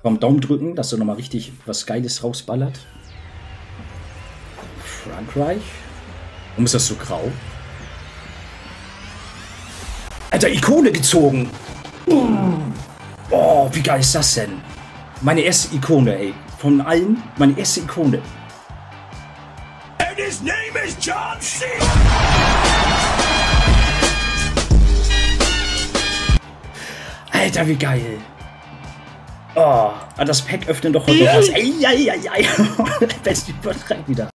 Komm, Daumen drücken, dass er nochmal richtig was Geiles rausballert. Frankreich? Warum ist das so grau? Alter, Ikone gezogen! Oh, wie geil ist das denn? Meine erste Ikone, ey. Von allen, meine erste Ikone. And his name is John C. Alter, wie geil. Oh, das Pack öffnen doch heute was. Ey, ey, ey, ey. Das übertreibt wieder.